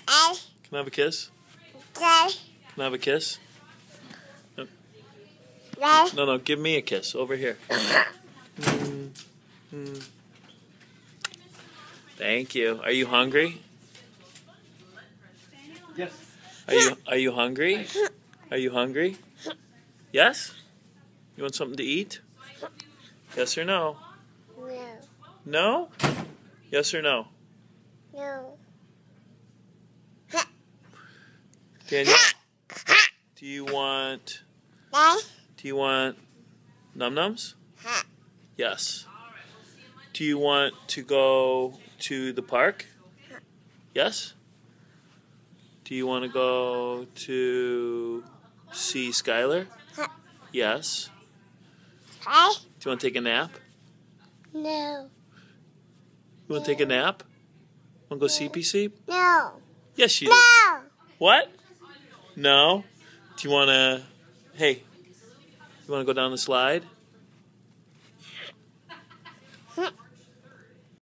Can I have a kiss? Can I have a kiss? No, give me a kiss over here. Thank you. Are you hungry? Yes. Are you hungry? Are you hungry? Yes? You want something to eat? Yes or no? No. No? Yes or no? No. Daniel, do you want num-nums? Yes. Do you want to go to the park? Yes? Do you want to go to see Skylar? Yes. Do you want to take a nap? No. You want to take a nap? Want to go CPC? No. Yes, you do. No. What? No? Do you want to... Hey, you want to go down the slide?